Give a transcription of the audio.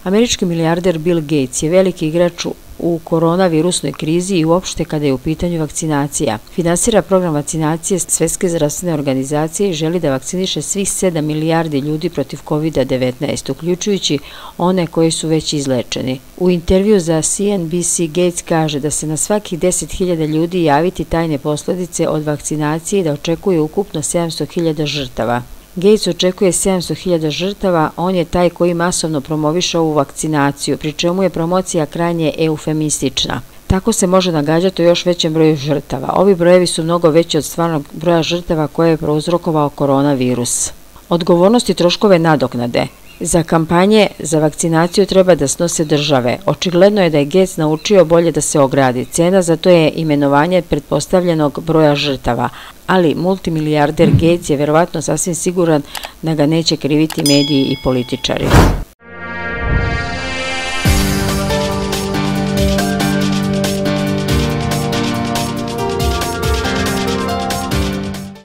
Američki milijarder Bill Gates je veliki igrač u koronavirusnoj krizi i uopšte kada je u pitanju vakcinacija. Finansira program vakcinacije Svetske zdravstvene organizacije i želi da vakciniše svih 7 milijardi ljudi protiv COVID-19, uključujući one koji su već izlečeni. U intervju za CNBC Gates kaže da se na svakih 10.000 ljudi javiti tajne posledice od vakcinacije i da očekuje ukupno 700.000 žrtava. Gates očekuje 700.000 žrtava, on je taj koji masovno promoviše ovu vakcinaciju, pri čemu je promocija krajnje eufemistična. Tako se može nagađati o još većem broju žrtava. Ovi brojevi su mnogo veći od stvarnog broja žrtava koje je prouzrokovao koronavirus. Odgovornost i troškove nadoknade. Za kampanje za vakcinaciju treba da snose države. Očigledno je da je Gates naučio bolje da se ogradi. Cena za to je imenovanje pretpostavljenog broja žrtava, ali multimilijarder Gates je verovatno sasvim siguran da ga neće kriviti mediji i političari.